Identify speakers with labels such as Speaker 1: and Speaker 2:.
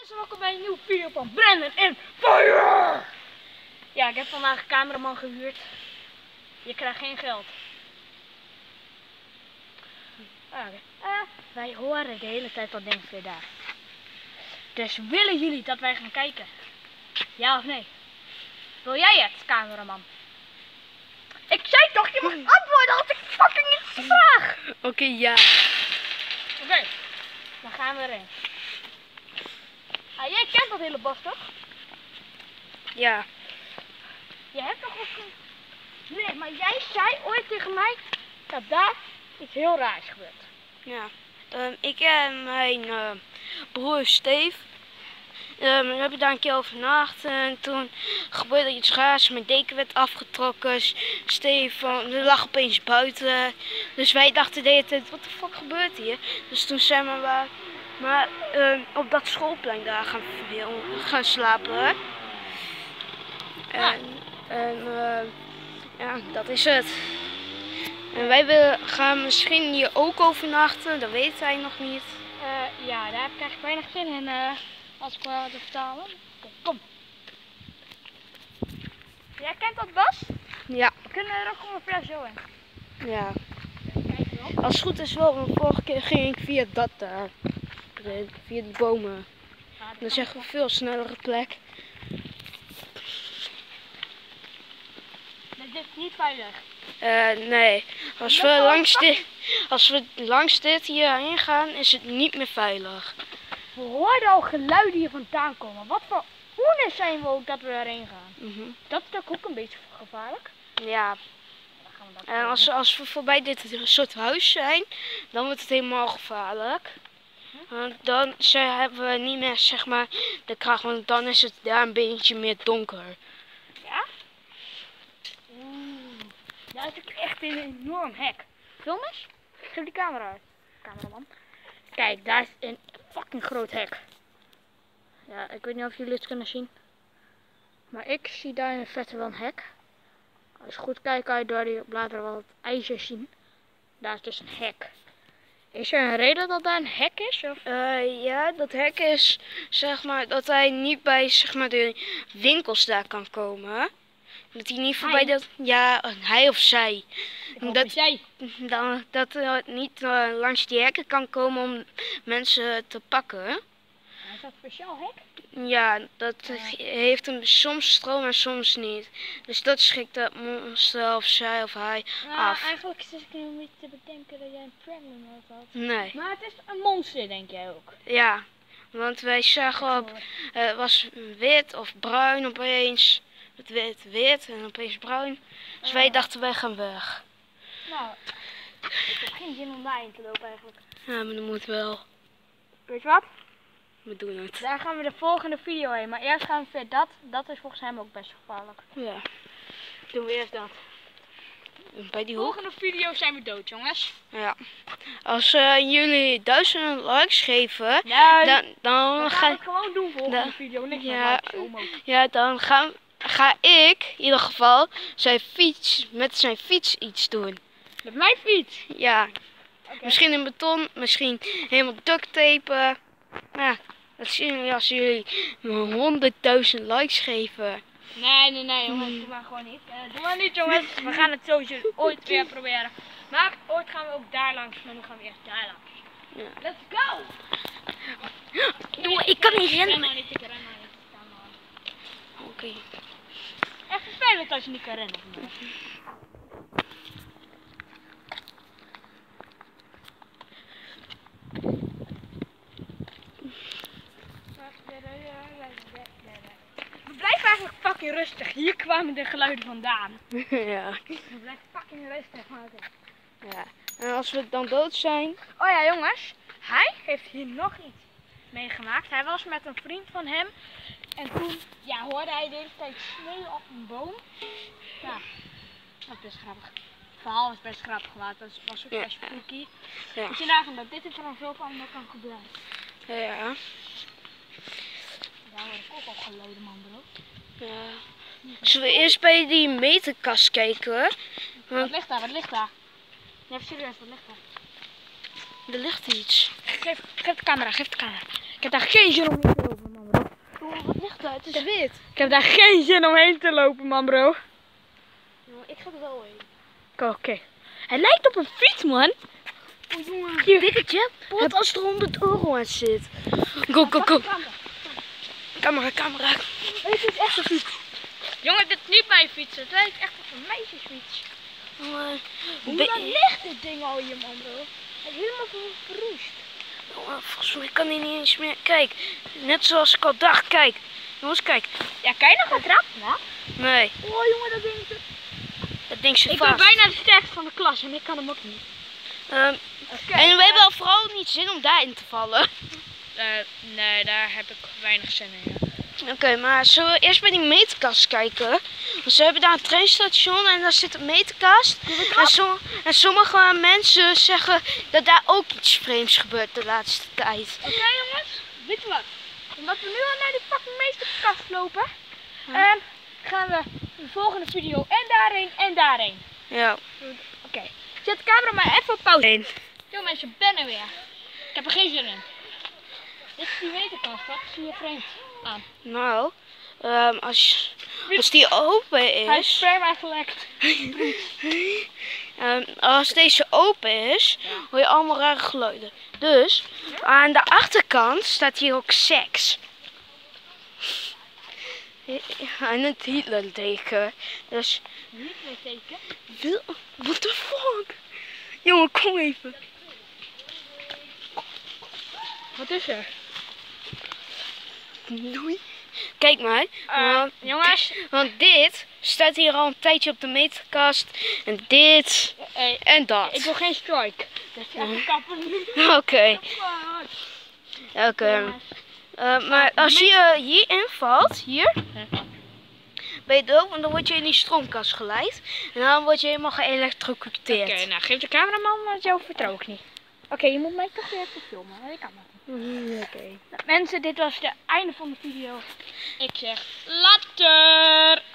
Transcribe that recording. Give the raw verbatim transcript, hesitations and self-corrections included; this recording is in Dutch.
Speaker 1: mensen, welkom bij een nieuwe video van Brandon in Fire! Ja, ik heb vandaag een cameraman gehuurd. Je krijgt geen geld. Oké. Okay. Uh, wij horen de hele tijd wat dingen daar. Dus willen jullie dat wij gaan kijken? Ja of nee? Wil jij het, cameraman? Ik zei toch, je mag antwoorden als ik fucking iets vraag!
Speaker 2: Oké, okay, ja.
Speaker 1: Oké, okay. Dan gaan we erin. Ah, jij kent dat hele bos toch?
Speaker 2: Ja.
Speaker 1: Je hebt toch ook... Nee, maar jij zei ooit tegen mij dat daar iets heel raars gebeurt.
Speaker 2: Ja. Um, ik en mijn uh, broer Steve um, we hebben daar een keer over nagedacht en toen gebeurde iets raars. Mijn deken werd afgetrokken. Steve uh, lag opeens buiten. Dus wij dachten de hele tijd, wat de fuck gebeurt hier? Dus toen zijn we maar, maar uh, op dat schoolplein daar gaan, gaan slapen. En, en uh, ja, dat is het. En wij willen, gaan misschien hier ook overnachten, dat weet hij nog niet.
Speaker 1: Uh, ja, daar heb ik eigenlijk weinig zin in uh, als ik wel wat te vertalen. Kom. Jij kent dat bos?
Speaker 2: Ja.
Speaker 1: We kunnen er ook gewoon een fles zo in.
Speaker 2: Ja.
Speaker 1: Kijk wel.
Speaker 2: Als het goed is wel, want vorige keer ging ik via dat daar. Via de bomen.
Speaker 1: Ja,
Speaker 2: dat is echt een veel snellere plek.
Speaker 1: Dit is niet veilig.
Speaker 2: Uh, nee, als we, langs dit, als we langs dit hierheen gaan, is het niet meer veilig.
Speaker 1: We hoorden al geluiden hier vandaan komen. Wat voor oeners zijn we ook dat we erheen gaan?
Speaker 2: Mm-hmm.
Speaker 1: Dat is toch ook een beetje gevaarlijk?
Speaker 2: Ja.
Speaker 1: Dan gaan we dat
Speaker 2: en als, als we voorbij dit soort huis zijn, dan wordt het helemaal gevaarlijk. Hm? Want dan hebben we niet meer, zeg maar, de kracht, want dan is het daar een beetje meer donker.
Speaker 1: Ja? Oeh. Daar is ook echt een enorm hek. Film eens. Geef die camera uit. Cameraman. Kijk, daar is een fucking groot hek. Ja, ik weet niet of jullie het kunnen zien. Maar ik zie daar in de verte wel een hek. Als je goed kijkt kan je door die bladeren wel het ijzer zien. Daar is dus een hek. Is er een reden dat daar een hek is? Of?
Speaker 2: Uh, ja, dat hek is, zeg maar, dat hij niet bij, zeg maar, de winkels daar kan komen. Dat hij niet voorbij dat, ja, hij of zij.
Speaker 1: Dat zij.
Speaker 2: Dan, dat hij niet uh, langs die hekken kan komen om mensen te pakken.
Speaker 1: Is dat een speciaal hek?
Speaker 2: Ja, dat uh. heeft hem soms stroom en soms niet. Dus dat schrikt dat monster of zij of hij
Speaker 1: nou,
Speaker 2: af.
Speaker 1: Eigenlijk zit ik een beetje te bedenken dat jij een Brandon had.
Speaker 2: Nee.
Speaker 1: Maar het is een monster, denk jij ook?
Speaker 2: Ja, want wij zagen op, uh, het was wit of bruin opeens. Het werd wit en opeens bruin. Dus uh. wij dachten wij gaan weg.
Speaker 1: Nou, ik heb geen zin om daarheen te lopen eigenlijk.
Speaker 2: Ja, maar dat moet wel.
Speaker 1: Weet je wat?
Speaker 2: We doen het.
Speaker 1: Daar gaan we de volgende video heen. Maar eerst gaan we weer dat. Dat is volgens hem ook best gevaarlijk.
Speaker 2: Ja.
Speaker 1: Doen we eerst dat.
Speaker 2: Bij die
Speaker 1: de volgende video zijn we dood, jongens.
Speaker 2: Ja. Als uh, jullie duizend likes geven,
Speaker 1: nee,
Speaker 2: dan, dan,
Speaker 1: dan
Speaker 2: ga
Speaker 1: gaan we het gewoon doen volgende
Speaker 2: dan,
Speaker 1: video. Niks
Speaker 2: ja,
Speaker 1: likes,
Speaker 2: ja, dan gaan, ga ik in ieder geval zijn fiets, met zijn fiets iets doen.
Speaker 1: Met mijn fiets?
Speaker 2: Ja.
Speaker 1: Okay.
Speaker 2: Misschien in beton, misschien helemaal duct tapen. Ja, dat zien jullie als jullie honderdduizend likes geven.
Speaker 1: Nee, nee, nee jongens, doe maar gewoon niet. Uh, doe maar niet jongens, we gaan het sowieso ooit weer proberen. Maar ooit gaan we ook daar langs, maar nu gaan we eerst daar langs. Ja. Let's go!
Speaker 2: Doe, ik kan niet rennen.
Speaker 1: Ik ren maar niet, ik ren maar niet.
Speaker 2: Oké. Okay.
Speaker 1: Echt vervelend als je niet kan rennen. We blijven eigenlijk fucking rustig. Hier kwamen de geluiden vandaan.
Speaker 2: Ja.
Speaker 1: We blijven fucking rustig maken.
Speaker 2: Ja. En als we dan dood zijn.
Speaker 1: Oh ja jongens, hij heeft hier nog iets meegemaakt. Hij was met een vriend van hem. En toen ja, hoorde hij de hele tijd sneeuw op een boom. Ja, dat is best grappig. Het verhaal is best grappig gemaakt. Dat was ook
Speaker 2: ja.
Speaker 1: best spooky.
Speaker 2: Ja.
Speaker 1: Moet je nagaan dat dit is er dan zo van dat kan gebeuren.
Speaker 2: Ja.
Speaker 1: Daar word ik ook al geloden, man, bro.
Speaker 2: Ja. Zullen we eerst bij die meterkast kijken? Want...
Speaker 1: Wat ligt daar? Wat ligt daar? Nee, serieus, wat ligt daar?
Speaker 2: Er ligt iets.
Speaker 1: Geef, geef de camera, geef de camera. Ik heb daar geen zin om in te lopen, man.
Speaker 2: Oh, wat ligt daar? Het is wit.
Speaker 1: Ik heb daar geen zin om heen te lopen, man, bro.
Speaker 2: Nou, ik ga er wel heen.
Speaker 1: Oké. Okay. Het lijkt op een fiets, man.
Speaker 2: Oh jongen, dikke jackpot als er honderd euro aan zit. Go, go, go. Camera, camera.
Speaker 1: Het is echt een fiets. Jongen, dit is niet mijn fiets. Het lijkt echt op een meisjesfiets.
Speaker 2: Jongen,
Speaker 1: hoe lang ligt dit ding al hier, man, bro? Hij is helemaal verroest.
Speaker 2: Jongen, volgens mij kan hij niet eens meer. Kijk, net zoals ik al dacht. Kijk, jongens, kijk.
Speaker 1: Ja, kan je nog wat trappen, hè?
Speaker 2: Nee.
Speaker 1: Oh, jongen, dat ding is...
Speaker 2: Dat ding zit
Speaker 1: ik
Speaker 2: vast.
Speaker 1: ben bijna de sterkste van de klas en ik kan hem ook niet.
Speaker 2: Um,
Speaker 1: Okay,
Speaker 2: en we uh, hebben al vooral niet zin om daarin te vallen.
Speaker 1: Uh, nee, daar heb ik weinig zin in. Ja.
Speaker 2: Oké, okay, maar zullen we eerst bij die meterkast kijken? Want ze hebben daar een treinstation en daar zit een meterkast. En, som en sommige mensen zeggen dat daar ook iets vreemds gebeurt de laatste tijd.
Speaker 1: Oké okay, jongens, weet je wat? Omdat we nu al naar die fucking meterkast lopen, huh? um, gaan we de volgende video en daarheen en daarheen.
Speaker 2: Ja.
Speaker 1: Oké, okay. Zet de camera maar even op pauze. Yo mensen, ik ben er weer. Ik heb er geen zin in. Dit is die meterkast, wat zie je vreemd aan?
Speaker 2: Nou, um, als, als die open is...
Speaker 1: Hij is sperma gelekt.
Speaker 2: um, als deze open is, ja. hoor je allemaal rare geluiden. Dus, aan de achterkant staat hier ook seks. En het Hitler-teken. Dus...
Speaker 1: Hitler-teken?
Speaker 2: What the fuck? Jongen, kom even.
Speaker 1: Wat is er?
Speaker 2: Doei. Kijk maar.
Speaker 1: Uh,
Speaker 2: want,
Speaker 1: jongens.
Speaker 2: Want dit staat hier al een tijdje op de meterkast. En dit.
Speaker 1: Hey,
Speaker 2: en dat.
Speaker 1: Ik wil geen strike. Dat is echt kappen.
Speaker 2: Oké. Oké. Uh, maar als je hierin valt, hier, ben je dood, want dan word je in die stroomkast geleid. En dan word je helemaal geëlektrocuteerd.
Speaker 1: Oké, okay, nou geef de cameraman, maar jou vertrouw ik niet. Oké, okay, je moet mij toch weer even filmen, dat kan maar.
Speaker 2: Mm, Oké. Okay.
Speaker 1: Nou, mensen, dit was het einde van de video. Ik zeg later!